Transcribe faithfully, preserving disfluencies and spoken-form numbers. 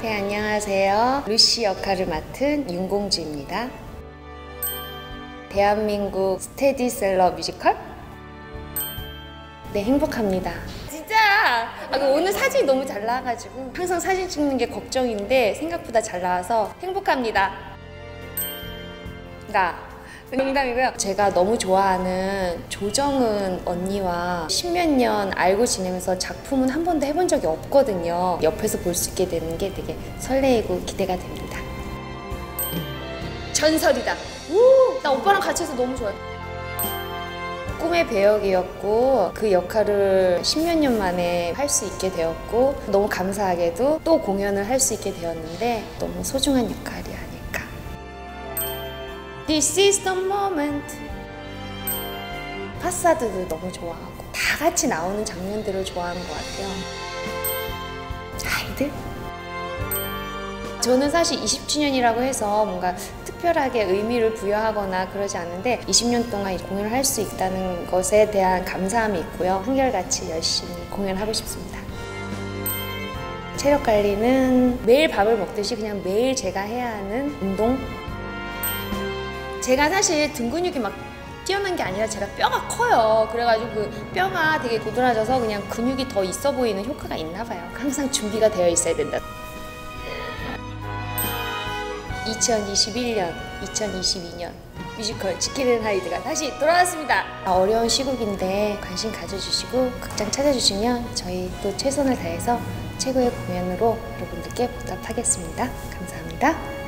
네, 안녕하세요. 루시 역할을 맡은 윤공주입니다. 대한민국 스테디셀러 뮤지컬? 네, 행복합니다. 진짜! 아, 오늘 사진이 너무 잘 나와가지고 항상 사진 찍는 게 걱정인데 생각보다 잘 나와서 행복합니다. 나 농담이고요. 제가 너무 좋아하는 조정은 언니와 십몇 년 알고 지내면서 작품은 한 번도 해본 적이 없거든요. 옆에서 볼 수 있게 되는 게 되게 설레이고 기대가 됩니다. 전설이다. 오! 나 오빠랑 같이 해서 너무 좋아요. 꿈의 배역이었고 그 역할을 십몇 년 만에 할 수 있게 되었고 너무 감사하게도 또 공연을 할 수 있게 되었는데 너무 소중한 역할이 아닐까. This is the moment. 파사드도 너무 좋아하고 다 같이 나오는 장면들을 좋아하는 것 같아요. 아이들? 저는 사실 이십 주년이라고 해서 뭔가 특별하게 의미를 부여하거나 그러지 않는데 이십 년 동안 공연을 할 수 있다는 것에 대한 감사함이 있고요. 한결같이 열심히 공연하고 싶습니다. 체력 관리는 매일 밥을 먹듯이 그냥 매일 제가 해야 하는 운동. 제가 사실 등 근육이 막 뛰어난 게 아니라 제가 뼈가 커요. 그래가지고 그 뼈가 되게 도드라져서 그냥 근육이 더 있어 보이는 효과가 있나 봐요. 항상 준비가 되어 있어야 된다. 이천이십일 년, 이천이십이 년 뮤지컬 지킬 앤 하이드가 다시 돌아왔습니다. 어려운 시국인데 관심 가져주시고 극장 찾아주시면 저희 또 최선을 다해서 최고의 공연으로 여러분들께 보답하겠습니다. 감사합니다.